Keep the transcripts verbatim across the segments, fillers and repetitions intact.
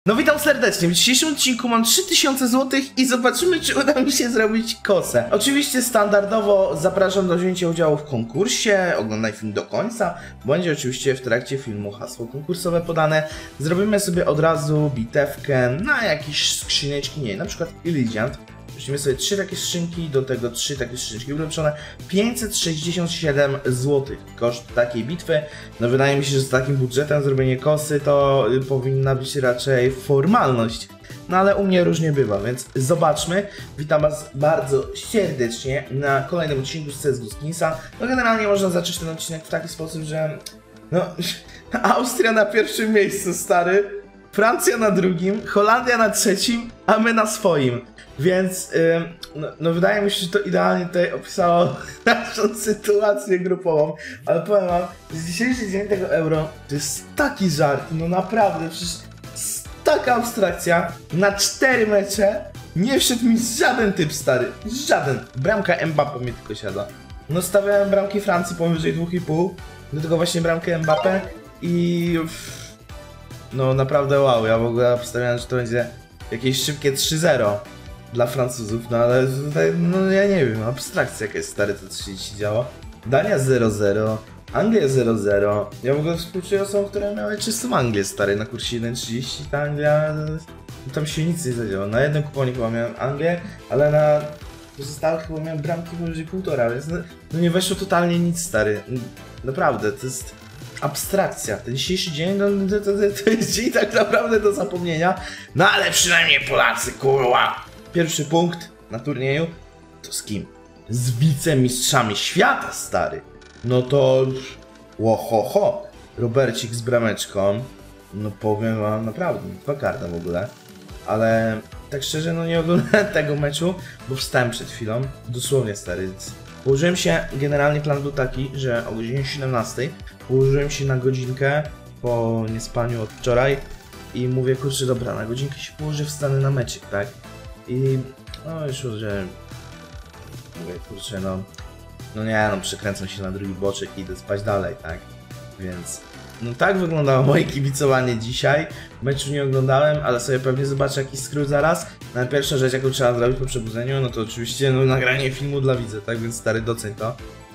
No witam serdecznie, w dzisiejszym odcinku mam trzy tysiące złotych i zobaczymy, czy uda mi się zrobić kosę. Oczywiście standardowo zapraszam do wzięcia udziału w konkursie, oglądaj film do końca. Będzie oczywiście w trakcie filmu hasło konkursowe podane. Zrobimy sobie od razu bitewkę na jakieś skrzyneczki, nie, na przykład Ilidiant. Weźmiemy sobie trzy takie skrzynki, do tego trzy takie skrzynki ulepszone. pięćset sześćdziesiąt siedem złotych koszt takiej bitwy. No wydaje mi się, że z takim budżetem zrobienie kosy to powinna być raczej formalność. No ale u mnie różnie bywa, więc zobaczmy. Witam was bardzo serdecznie na kolejnym odcinku z C S G O Skinsa. No generalnie można zacząć ten odcinek w taki sposób, że... No, Austria na pierwszym miejscu, stary. Francja na drugim, Holandia na trzecim, a my na swoim. Więc, yy, no, no wydaje mi się, że to idealnie tutaj opisało naszą sytuację grupową. Ale powiem wam, że dzisiejszy dzień tego euro to jest taki żart, no naprawdę, przecież jest taka abstrakcja. Na cztery mecze nie wszedł mi żaden typ, stary, żaden. Bramka Mbappé mnie tylko siada. No stawiałem bramki Francji powyżej dwa i pół, do tego właśnie bramkę Mbappé i... No naprawdę wow, ja w ogóle postawiałem, że to będzie jakieś szybkie trzy zero dla Francuzów, no ale tutaj, no ja nie wiem, abstrakcja jakaś, stary, to co się dzisiaj działo. Dania zero zero, Anglia zero zero, ja w ogóle współczuję osobom, które miały czystą Anglię, stary, na kursie jeden trzydzieści, ta Anglia, tam się nic nie zadziało. Na jednym kuponie chyba miałem Anglię, ale na pozostałych chyba miałem bramki powyżej półtora, więc no, no nie weszło totalnie nic, stary, naprawdę, to jest... abstrakcja. Ten dzisiejszy dzień no, to, to, to jest dzień tak naprawdę do zapomnienia. No ale przynajmniej Polacy, kurwa. Pierwszy punkt na turnieju to z kim? Z wicemistrzami świata, stary. No to... Łoho ho. Robercik z brameczką. No powiem wam naprawdę, dwa karta w ogóle. Ale tak szczerze, no nie oglądałem tego meczu, bo wstałem przed chwilą. Dosłownie, stary. Położyłem się, generalnie plan był taki, że o godzinie siedemnastej położyłem się na godzinkę po niespaniu od wczoraj i mówię, kurczę, dobra, na godzinkę się położę, wstanę na meczek, tak? I no już, że mówię, kurczę, no, no nie, no przekręcam się na drugi boczek i idę spać dalej, tak? Więc no tak wyglądało moje kibicowanie dzisiaj. Meczu nie oglądałem, ale sobie pewnie zobaczę jakiś skrót zaraz. No, pierwsza rzecz, jaką trzeba zrobić po przebudzeniu, no to oczywiście no, nagranie filmu dla widza, tak? Więc stary, doceń to.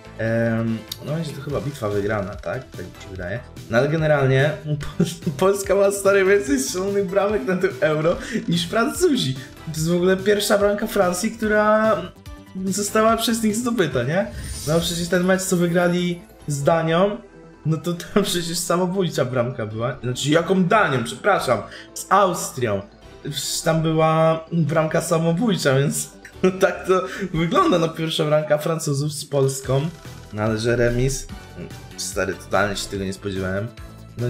Ehm, no będzie to chyba bitwa wygrana, tak? Tak mi się wydaje. No ale generalnie Polska ma, stary, więcej strzelonych bramek na tym euro niż Francuzi. To jest w ogóle pierwsza bramka Francji, która została przez nich zdobyta, nie? No przecież ten mecz, co wygrali z Danią, no to tam przecież samobójcza bramka była. Znaczy, jaką Danią, przepraszam, z Austrią. Przecież tam była bramka samobójcza, więc no tak to wygląda. No pierwsza bramka Francuzów z Polską. No ale że remis, stary, totalnie się tego nie spodziewałem. No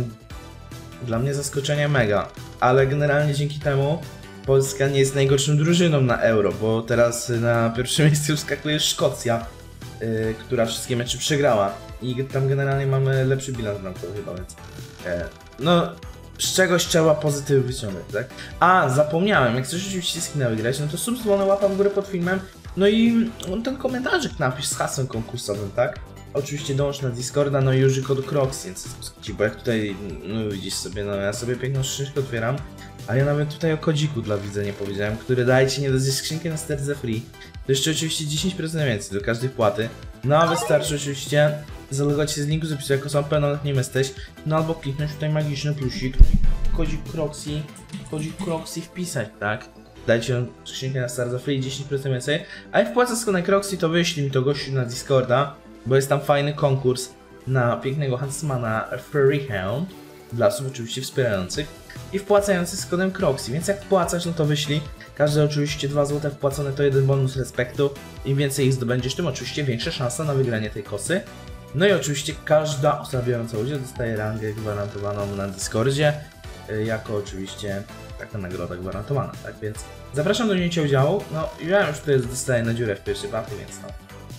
dla mnie zaskoczenie mega. Ale generalnie dzięki temu Polska nie jest najgorszą drużyną na euro, bo teraz na pierwszym miejscu wskakuje Szkocja, yy, która wszystkie mecze przegrała. I tam generalnie mamy lepszy bilans bramkowy chyba, więc... E, no, z czegoś trzeba pozytywy wyciągnąć, tak? A, zapomniałem, jak chcesz oczywiście skina wygrać, no to subskrybujcie, łapa w górę pod filmem, no i no, ten komentarzyk napisz z hasłem konkursowym, tak? Oczywiście dołącz na Discorda, no i użyj kodu Crocs, więc bo jak tutaj, no widzisz sobie, no ja sobie piękną skrzynkę otwieram, a ja nawet tutaj o kodziku dla widza nie powiedziałem, który daje ci nie do skrzynkę na sterze free. To jeszcze oczywiście dziesięć procent więcej do każdej wpłaty. No a wystarczy oczywiście zalogować się z linku z opisu, jako sam pewno nie jesteś, no albo kliknąć tutaj magiczny plusik, kodzik Croxy, kodzik Croxy wpisać, tak? Dajcie skrzynkę na Star za free, dziesięć procent więcej, a jak wpłacasz z kodem Croxy, to wyślij mi to gościu na Discorda, bo jest tam fajny konkurs na pięknego Huntsmana Freehound, dla osób oczywiście wspierających i wpłacających z kodem Croxy, więc jak wpłacasz, no to wyślij. Każde oczywiście dwa złote wpłacone to jeden bonus respektu. Im więcej ich zdobędziesz, tym oczywiście większa szansa na wygranie tej kosy. No i oczywiście każda osoba biorąca udział dostaje rangę gwarantowaną na Discordzie, jako oczywiście taka nagroda gwarantowana, tak więc zapraszam do wzięcia udziału. No ja już tutaj dostaję na dziurę w pierwszej partii, więc no,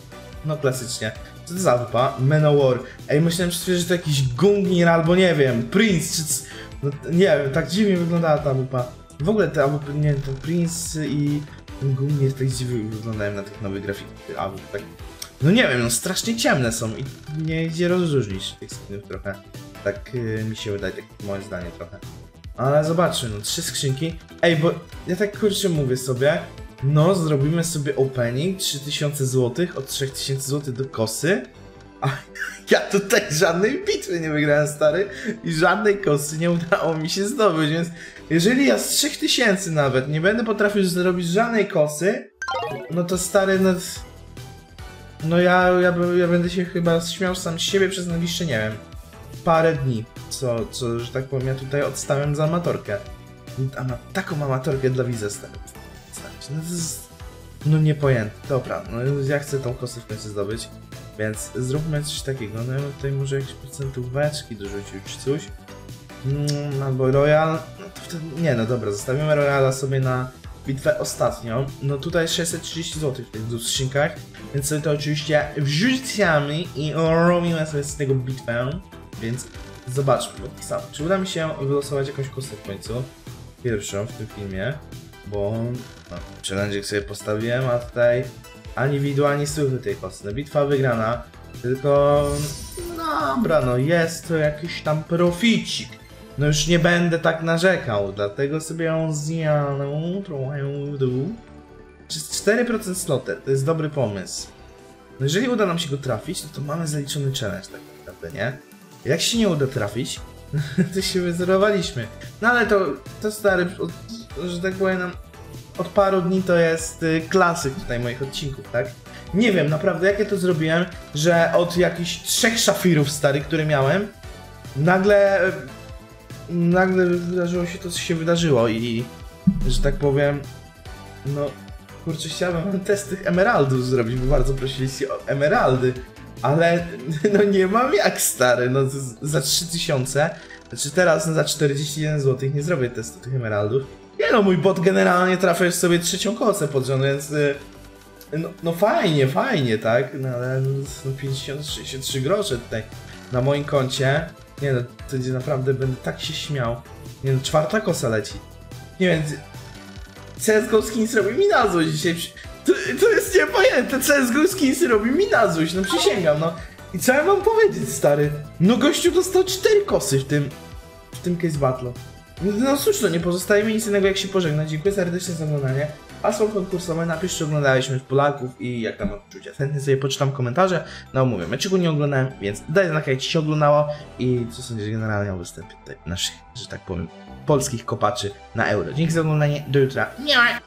no klasycznie. Co to za A W P? Manowar. Ej, myślałem przed chwilą, że to jakiś Gungnir albo nie wiem, Prince, czy... No, nie wiem, tak dziwnie wyglądała ta A W P. W ogóle te A W P, nie wiem, to Prince i Gungnir tak dziwnie wyglądają na tych nowych grafikach A W P. Tak. No nie wiem, no strasznie ciemne są i nie idzie rozróżnić tych skinów trochę. Tak yy, mi się wydaje, tak moje zdanie trochę. Ale zobaczmy, no trzy skrzynki. Ej, bo ja tak kurczę mówię sobie, no zrobimy sobie opening trzy tysiące złotych, od trzy tysiące złotych do kosy. A ja tutaj żadnej bitwy nie wygrałem, stary, i żadnej kosy nie udało mi się zdobyć, więc jeżeli ja z trzy tysiące nawet nie będę potrafił zrobić żadnej kosy, no to stary, no... No ja, ja, ja będę się chyba śmiał sam z siebie przez najbliższe, nie wiem, parę dni, co, co, że tak powiem, ja tutaj odstawiam za amatorkę. A ma taką amatorkę dla widza stawić. No to jest... No niepojęte. Dobra, no ja chcę tą kosę w końcu zdobyć, więc zróbmy coś takiego. No ja bym tutaj może jakieś procentóweczki dorzucił czy coś. Mm, albo Royal. No to wtedy... Nie, no dobra, zostawimy Royala sobie na bitwę ostatnią. No tutaj sześćset trzydzieści złotych w tych dwóch skrzynkach, więc sobie to oczywiście wrzucamy i robimy sobie z tego bitwę. Więc zobaczmy, bo tak samo. Czy uda mi się wylosować jakąś kosę w końcu? Pierwszą w tym filmie, bo no, challenge sobie postawiłem, a tutaj ani widu, ani słychu tej kosy. No, bitwa wygrana, tylko no, dobra, no jest to jakiś tam proficik. No już nie będę tak narzekał, dlatego sobie ją zjadę trochę w dół. cztery procent sloter, to jest dobry pomysł. No jeżeli uda nam się go trafić, no to mamy zaliczony challenge tak naprawdę, nie? Jak się nie uda trafić, to się wyzerowaliśmy. No ale to, to stary, od, że tak powiem, od paru dni to jest y, klasyk tutaj moich odcinków, tak? Nie wiem naprawdę jak ja to zrobiłem, że od jakichś trzech szafirów stary, które miałem, nagle, nagle wydarzyło się to, co się wydarzyło i, że tak powiem, no kurczę, chciałbym test tych emeraldów zrobić, bo bardzo prosiliście o emeraldy. Ale no nie mam jak, stary, no za trzy tysiące, znaczy teraz no, za czterdzieści jeden złotych nie zrobię testu tych emeraldów. Nie no, mój bot generalnie trafia już sobie trzecią kosę pod rząd, więc no, no fajnie, fajnie, tak, no ale no, pięćdziesiąt sześćdziesiąt trzy grosze tutaj na moim koncie. Nie no, to gdzie naprawdę będę tak się śmiał. Nie no, czwarta kosa leci. Nie wiem, C S G O Skins robi mi na złość dzisiaj. To, to jest niepojęte, C S G O Skinsy robi mi na złość, no przysięgam, no. I co ja mam powiedzieć, stary? No gościu dostał cztery kosy w tym, w tym case battle. No cóż, to nie pozostaje mi nic innego jak się pożegnać. Dziękuję serdecznie za oglądanie. Hasło konkursowe napisz, czy oglądaliśmy w Polaków i jak tam odczucia. Chętnie sobie poczytam komentarze. No mówię, meczku nie oglądałem, więc daj znać jak ci się oglądało i co sądzisz generalnie o występie tutaj naszych, że tak powiem, polskich kopaczy na Euro. Dzięki za oglądanie, do jutra. Nie.